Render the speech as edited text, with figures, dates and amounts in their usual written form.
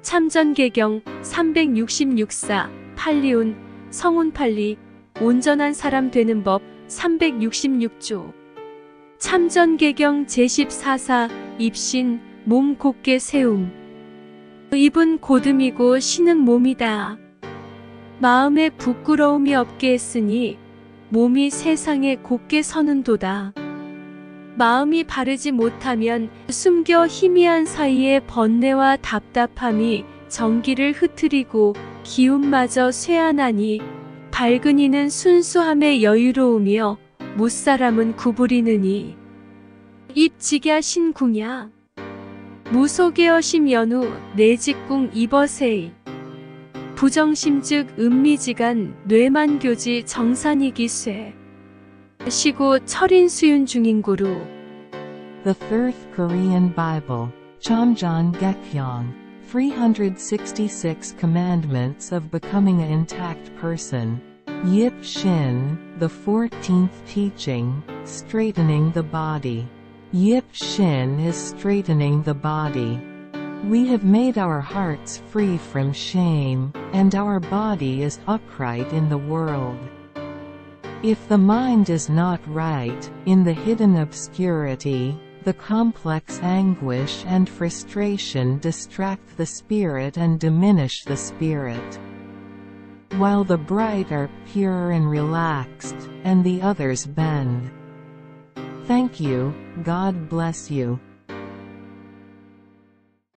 참전개경 366사 팔리온 성운팔리 온전한 사람 되는 법 366조 참전개경 제14사 입신 몸 곧게 세움 입은 고듬이고 신은 몸이다. 마음에 부끄러움이 없게 했으니 몸이 세상에 곧게 서는도다. 마음이 바르지 못하면 숨겨 희미한 사이에 번뇌와 답답함이 정기를 흐트리고 기운마저 쇠하나니 밝은 이는 순수함에 여유로우며 무사람은 구부리느니 입직야 신궁야 무소개어심 연후 내직궁 입어세이 부정심즉 음미지간 뇌만교지 정산이기쇠 시고 철인수윤 중인구루. The Third Korean Bible, Chomjon Gekhyong, 366 Commandments of Becoming an Intact Person. Yip Shin, the 14th Teaching, Straightening the Body. Yip Shin is straightening the body. We have made our hearts free from shame, and our body is upright in the world. If the mind is not right, in the hidden obscurity, the complex anguish and frustration distract the spirit and diminish the spirit. While the bright are pure and relaxed, and the others bend. Thank you, God bless you.